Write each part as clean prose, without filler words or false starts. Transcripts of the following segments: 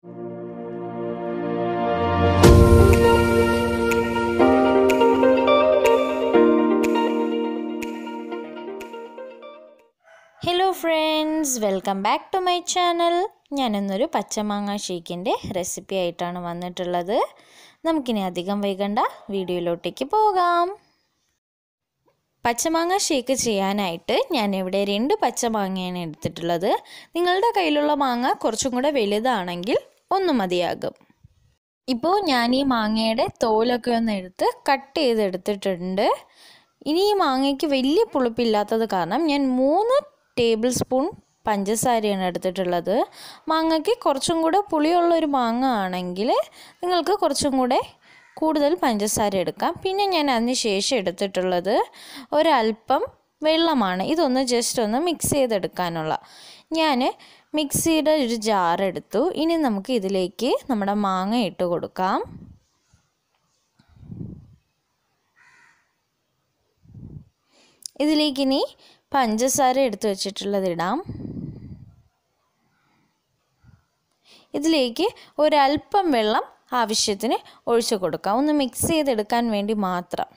Hello friends, welcome back to my channel. ഞാനിന്നൊരു Pachamanga ഷേക്കിൻ്റെ recipe ആയിട്ടാണ് വന്നിട്ടുള്ളത്. നമുക്കിനി അധികം വൈകണ്ട വീഡിയോയിലോട്ടേക്ക് പോകാം. പച്ചമാങ്ങ ഷേക്ക് ചെയ്യാനായിട്ട് ഞാനിവിടെ 2 പച്ചമാങ്ങയാണ് എടുത്തിട്ടുള്ളത്. നിങ്ങളുടെ കയ്യിലുള്ള മാങ്ങ കുറച്ചും കൂടെ വലുതാണെങ്കിൽ ഒന്ന് മതിയാകും. ഇപ്പോൾ ഞാൻ ഈ മാങ്ങയുടെ തോലൊക്കെ ഒന്ന് എടുത്ത് കട്ട് ചെയ്തെടുത്തിട്ടുണ്ട്. ഇനി ഈ മാങ്ങയ്ക്ക് വലിയ പുളിപ്പില്ലാത്തത് കാരണം ഞാൻ 3 ടേബിൾ സ്പൂൺ പഞ്ചസാരയാണ് എടുത്തിട്ടുള്ളത്. മാങ്ങയ്ക്ക് കുറച്ചും കൂടെ പുളിയുള്ളൊരു മാങ്ങ ആണെങ്കിൽ നിങ്ങൾക്ക് കുറച്ചും കൂടെ കൂടുതൽ പഞ്ചസാര എടുക്കാം. പിന്നെ ഞാൻ അതിന് ശേഷം എടുത്തിട്ടുള്ളത് ഒരല്പം വെള്ളമാണ്. ഇതൊന്ന് ജസ്റ്റ് ഒന്ന് മിക്സ് ചെയ്തെടുക്കാനുള്ള. ഞാൻ മിക്സിയുടെ ഒരു ജാർ എടുത്തു. ഇനി നമുക്ക് ഇതിലേക്ക് നമ്മുടെ മാങ്ങ ഇട്ട് കൊടുക്കാം. ഇതിലേക്കിനി പഞ്ചസാര എടുത്ത് വെച്ചിട്ടുള്ളത് ഇടാം. ഇതിലേക്ക് ഒരല്പം വെള്ളം ആവശ്യത്തിന് ഒഴിച്ചു കൊടുക്കാം, ഒന്ന് മിക്സ് ചെയ്തെടുക്കാൻ വേണ്ടി മാത്രം.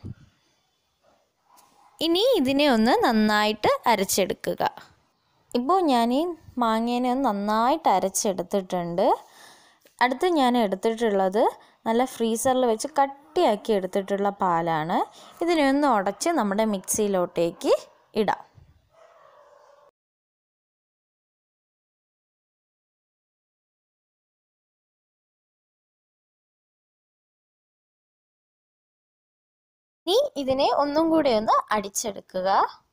ഇനി ഇതിനെ ഒന്ന് നന്നായിട്ട് അരച്ചെടുക്കുക. ഇപ്പോൾ ഞാൻ ഈ മാങ്ങേനെ ഒന്ന് നന്നായിട്ട് അരച്ചെടുത്തിട്ടുണ്ട്. അടുത്ത് ഞാൻ എടുത്തിട്ടുള്ളത് നല്ല ഫ്രീസറിൽ വെച്ച് കട്ടിയാക്കി എടുത്തിട്ടുള്ള പാലാണ്. ഇതിനെ ഒന്ന് ഉടച്ച് നമ്മുടെ മിക്സിയിലോട്ടേക്ക് ഇടാം. ഇനി ഇതിനെ ഒന്നും കൂടി ഒന്ന് അടിച്ചെടുക്കുക.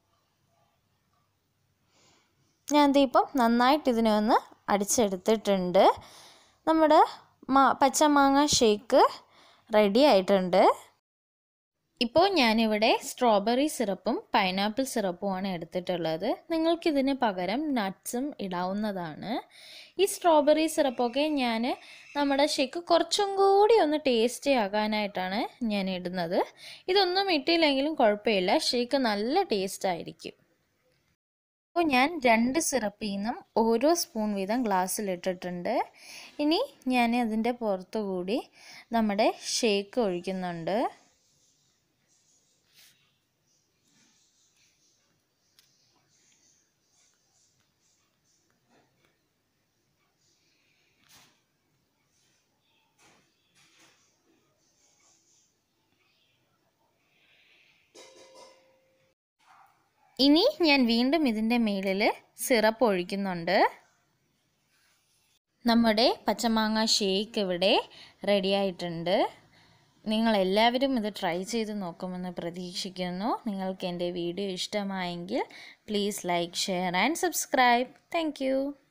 ഞാൻ ഇപ്പം നന്നായിട്ട് ഇതിനെ ഒന്ന് അടിച്ചെടുത്തിട്ടുണ്ട്. നമ്മുടെ പച്ചമാങ്ങ ഷേക്ക് റെഡി ആയിട്ടുണ്ട്. ഇപ്പോൾ ഞാനിവിടെ സ്ട്രോബെറി സിറപ്പും പൈനാപ്പിൾ സിറപ്പുമാണ് എടുത്തിട്ടുള്ളത്. നിങ്ങൾക്കിതിന് പകരം നട്ട്സും ഇടാവുന്നതാണ്. ഈ സ്ട്രോബെറി സിറപ്പൊക്കെ ഞാൻ നമ്മുടെ ഷേക്ക് കുറച്ചും കൂടി ഒന്ന് ടേസ്റ്റി ആകാനായിട്ടാണ് ഞാൻ ഇടുന്നത്. ഇതൊന്നും ഇട്ടില്ലെങ്കിലും കുഴപ്പമില്ല, ഷേക്ക് നല്ല ടേസ്റ്റ് ആയിരിക്കും. അപ്പോൾ ഞാൻ 2 സിറപ്പിൽ നിന്നും ഓരോ സ്പൂൺ വീതം ഗ്ലാസ്സിലിട്ടിട്ടുണ്ട്. ഇനി ഞാൻ അതിൻ്റെ പുറത്തു കൂടി നമ്മുടെ ഷേക്ക് ഒഴിക്കുന്നുണ്ട്. ഇനി ഞാൻ വീണ്ടും ഇതിൻ്റെ മുകളിൽ സിറപ്പ് ഒഴിക്കുന്നുണ്ട്. നമ്മുടെ പച്ചമാങ്ങ ഷേക്ക് ഇവിടെ റെഡി ആയിട്ടുണ്ട്. നിങ്ങളെല്ലാവരും ഇത് ട്രൈ ചെയ്ത് നോക്കുമെന്ന് പ്രതീക്ഷിക്കുന്നു. നിങ്ങൾക്ക് എൻ്റെ വീഡിയോ ഇഷ്ടമായെങ്കിൽ please like, share and subscribe. Thank